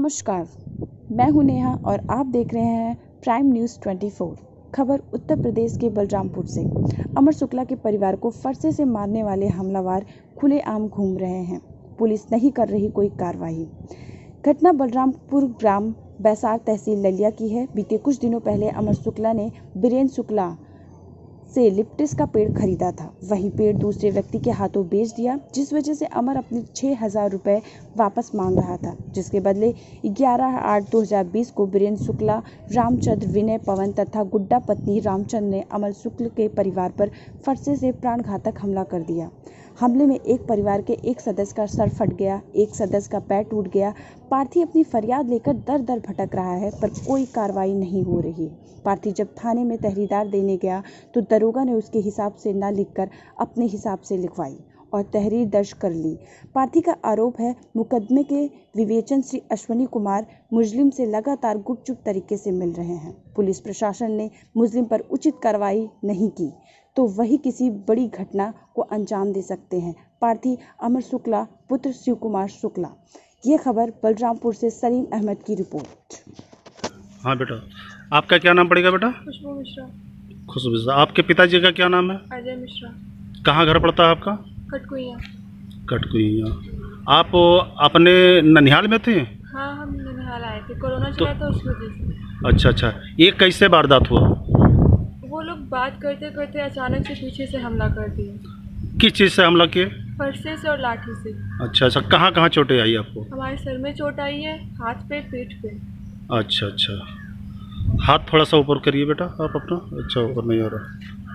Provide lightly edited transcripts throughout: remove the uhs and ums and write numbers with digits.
नमस्कार, मैं हूं नेहा और आप देख रहे हैं प्राइम न्यूज़ 24। खबर उत्तर प्रदेश के बलरामपुर से। अमर शुक्ला के परिवार को फरसे से मारने वाले हमलावर खुलेआम घूम रहे हैं। पुलिस नहीं कर रही कोई कार्रवाई। घटना बलरामपुर ग्राम बैसार तहसील ललिया की है। बीते कुछ दिनों पहले अमर शुक्ला ने बीरेन शुक्ला से लिप्टिस का पेड़ खरीदा था। वही पेड़ दूसरे व्यक्ति के हाथों बेच दिया, जिस वजह से अमर अपने 6,000 रुपये वापस मांग रहा था, जिसके बदले 11/8/2020 को बीरेन शुक्ला, रामचंद्र, विनय, पवन तथा गुड्डा पत्नी रामचंद्र ने अमर शुक्ल के परिवार पर फरसे से प्राणघातक हमला कर दिया। हमले में एक परिवार के एक सदस्य का सर फट गया, एक सदस्य का पैर टूट गया। पार्थी अपनी फरियाद लेकर दर दर भटक रहा है, पर कोई कार्रवाई नहीं हो रही। पार्थी जब थाने में तहरीरदार देने गया तो दरोगा ने उसके हिसाब से न लिखकर अपने हिसाब से लिखवाई और तहरीर दर्ज कर ली। पार्थी का आरोप है मुकदमे के विवेचन श्री अश्विनी कुमार मुजरिम से लगातार गुपचुप तरीके से मिल रहे हैं। पुलिस प्रशासन ने मुजरिम पर उचित कार्रवाई नहीं की तो वही किसी बड़ी घटना को अंजाम दे सकते हैं। पार्थी अमर शुक्ला पुत्र शिव कुमार शुक्ला। ये खबर बलरामपुर से सलीम अहमद की रिपोर्ट। हाँ बेटा, आपका क्या नाम पड़ेगा बेटा? खुशबू मिश्रा। खुशबू मिश्रा। आपके पिताजी का क्या नाम है? अजय मिश्रा। कहाँ घर पड़ता है आपका? कटकुइयाँ। कटकुइयाँ। आप अपने ननिहाल में थे? हाँ, हम ननिहाल आए थे, कोरोना चला था उस वजह से। अच्छा अच्छा, ये कैसे वारदात हुआ? वो लोग बात करते करते अचानक से पीछे से हमला कर दिए। किस चीज़ से हमला किए? फरसे से और लाठी से। अच्छा अच्छा, कहाँ कहाँ चोटें आई आपको? हमारे सर में चोट आई है, हाथ पे, पीठ पे। अच्छा अच्छा, हाथ थोड़ा सा ऊपर करिए बेटा आप अपना। अच्छा, ऊपर नहीं हो रहा।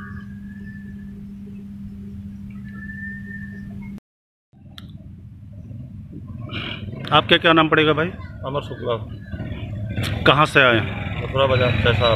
आपका क्या नाम पड़ेगा भाई? अमर शुक्ला। कहाँ से आए? मथुरा बाजार पैसा।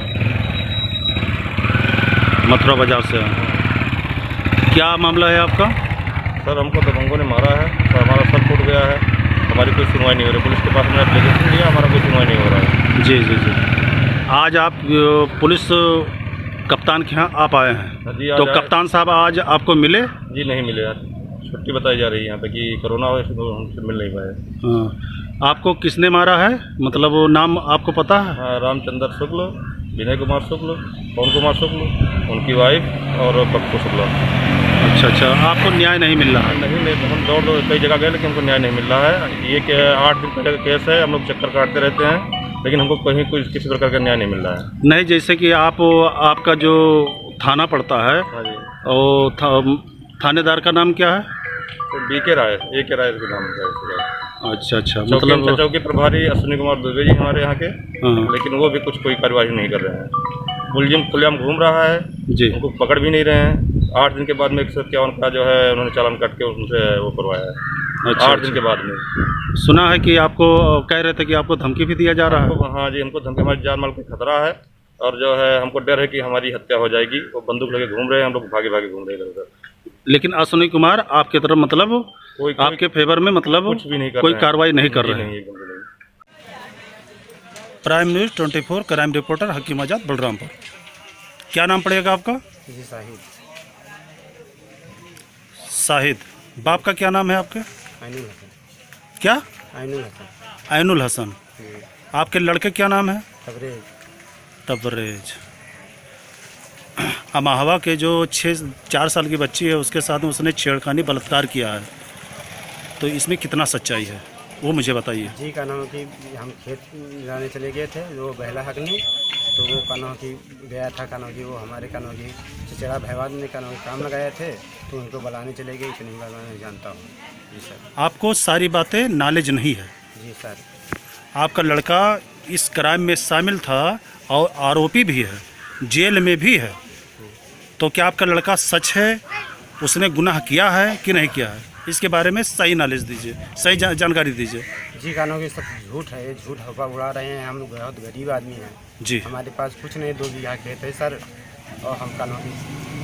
मथुरा बाजार से आए। क्या मामला है आपका? सर, हमको दबंगों ने मारा है, तो हमारा सर फूट गया है। हमारी कोई सुनवाई नहीं हो रही। पुलिस के पास हमने एप्लीकेशन दिया, हमारा कोई सुनवाई नहीं हो रहा है। जी जी जी। आज आप पुलिस कप्तान के यहाँ आप आए हैं? जी, तो कप्तान साहब आज आपको मिले? जी नहीं मिले यार, छुट्टी बताई जा रही है यहाँ पे कि कोरोना वजह से हमसे मिल नहीं पाए। हाँ, आपको किसने मारा है? मतलब वो नाम आपको पता है? हाँ, रामचंद्र शुक्ल, विनय कुमार शुक्ल, पवन कुमार शुक्ल, उनकी वाइफ और पप्पू शुक्ला। अच्छा अच्छा, आपको न्याय नहीं मिल रहा है? नहीं, हम दौड़ कई जगह गए लेकिन हमको न्याय नहीं मिल रहा है। ये 8 दिन पहले का केस है, हम लोग चक्कर काटते रहते हैं लेकिन हमको कहीं कोई किसी प्रकार का न्याय नहीं मिल रहा है। नहीं, जैसे कि आपका जो थाना पड़ता है, हाँ जी, और थानेदार का नाम क्या है? तो BK राय, AK राय के नाम का। अच्छा अच्छा, मतलब चौकी प्रभारी अश्विनी कुमार दुबे जी हमारे यहाँ के। हाँ। लेकिन वो भी कोई कार्यवाही नहीं कर रहे हैं। मुलजिम खुलेआम घूम रहा है जी, उनको पकड़ भी नहीं रहे हैं। 8 दिन के बाद में 151 का जो है उन्होंने चालान काट के उनसे वो करवाया है। अच्छा, 8 दिन के बाद में सुना है कि आपको कह रहे थे कि आपको धमकी भी दिया जा रहा है? हाँ जी, हमको धमकी, हमारी जान माल का खतरा है और जो है हमको डर है कि हमारी हत्या हो जाएगी। वो बंदूक लेके घूम रहे हैं, हम लोग भागे भागे घूम रहे हैं इधर। लेकिन अश्विनी कुमार आपके तरफ मतलब कोई आपके फेवर में मतलब कुछ भी नहीं कर कोई रहे हैं। कार्रवाई नहीं कर रहे हैं? नहीं, एकदम नहीं। Prime News 24 crime reporter Hakim Azad, Balrampur. क्या नाम पड़ेगा आपका? जी, साहिद। साहिद। बाप का क्या नाम है आपके? आइनुल हसन। क्या? आइनुल हसन। आइनुल हसन। आपके लड़के क्या नाम है? तबरेज। तबरेज। अमाहवा के जो 4 साल की बच्ची है उसके साथ में उसने छेड़खानी बलात्कार किया है, तो इसमें कितना सच्चाई है वो मुझे बताइए। जी, का नाम कि हम खेत जाने चले गए थे, वो बहला हकनी, तो वो का नाम कि गया था, का नाम कि वो हमारे का नाम कि चिचड़ा भैवाद ने का नाम काम लगाए थे, तो उनको बुलाने चले गए। इतनी बार मैं जानता हूँ। जी सर। आपको सारी बातें नॉलेज नहीं है? जी सर। आपका लड़का इस क्राइम में शामिल था और आरोपी भी है, जेल में भी है, तो क्या आपका लड़का सच है? उसने गुनाह किया है कि नहीं किया है? इसके बारे में सही नॉलेज दीजिए, सही जानकारी दीजिए। जी, कानों की सब झूठ है, ये झूठ हवा उड़ा रहे हैं। हम लोग बहुत गरीब आदमी हैं जी, हमारे पास कुछ नहीं, 2 बीघा खेत है सर, और हम कानों की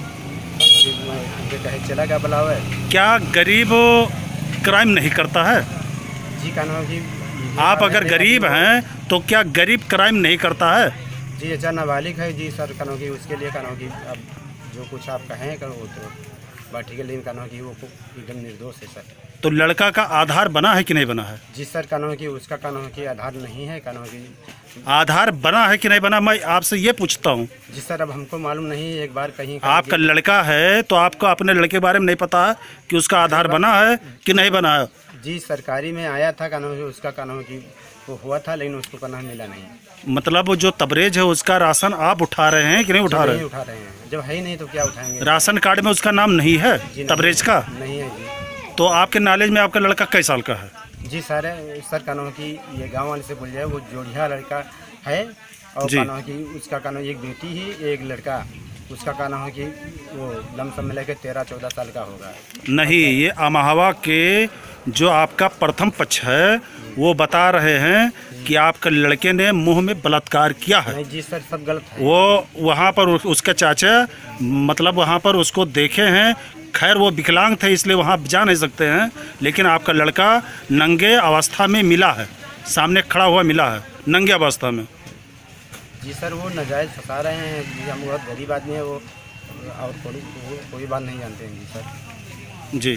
कहे चला गया बुलावे। क्या गरीब क्राइम नहीं करता है? जी, कानों की आप अगर गरीब हैं तो क्या गरीब क्राइम नहीं करता है? जी, अच्छा नाबालिग है जी सर, कानों की उसके लिए कानों की अब जो कुछ आप कहें करो तो बात ठीक है, लेकिन कानून की वो एकदम निर्दोष है सर। तो लड़का का आधार बना है कि नहीं बना है? जी सर, कानून की उसका कानून की आधार नहीं है, कानून की आधार बना है कि नहीं बना, मैं आपसे ये पूछता हूँ। जी सर, अब हमको मालूम नहीं, एक बार कहीं आपका लड़का है तो आपको अपने लड़के के बारे में नहीं पता है कि उसका आधार बना है कि नहीं बना है? जी सरकारी में आया था कानून की, उसका कानून की वो हुआ था, लेकिन उसको कानून मिला नहीं। मतलब वो जो तबरेज है उसका राशन आप उठा रहे हैं कि नहीं उठा रहे नहीं हैं? उठा रहे हैं, जब है ही नहीं तो क्या उठाएंगे। राशन कार्ड में उसका नाम नहीं है जी तबरेज का? नहीं है जी। तो आपके नॉलेज में आपका लड़का कई साल का है? जी सर कानून की ये गांव वाले से बोल जाए, वो जोड़िया लड़का है और जी। कानून की उसका कानून एक बेटी ही एक लड़का, उसका कानून है कि वो लमसम में लेकर 13-14 साल का होगा। नहीं, ये अमहवा के जो आपका प्रथम पक्ष है वो बता रहे हैं कि आपके लड़के ने मुंह में बलात्कार किया है। नहीं जी सर, सब गलत है। वो वहाँ पर उसके चाचा मतलब वहाँ पर उसको देखे हैं, खैर वो विकलांग थे इसलिए वहाँ जा नहीं सकते हैं, लेकिन आपका लड़का नंगे अवस्था में मिला है, सामने खड़ा हुआ मिला है नंगे अवस्था में। जी सर, वो नाजायज़ फंसा रहे हैं जी, हम बहुत गरीब आदमी है वो, और कोई बात नहीं जानते हैं जी सर। जी,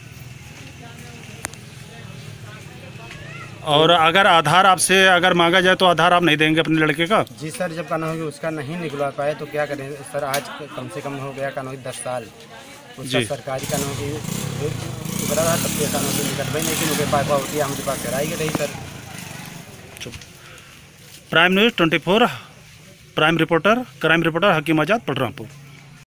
और अगर आधार आपसे अगर मांगा जाए तो आधार आप नहीं देंगे अपने लड़के का? जी सर, जब कानून की उसका नहीं निकलवा पाए तो क्या करें सर। आज कम से कम हो गया कानून 10 साल, उसका जी। सरकारी कानून की उभरा रहा, तब के कानून की निकल भाई, लेकिन उनके पास होती है, हमारे पास कराई गई sir. Prime News 24 crime reporter Hakim Azad Balrampur.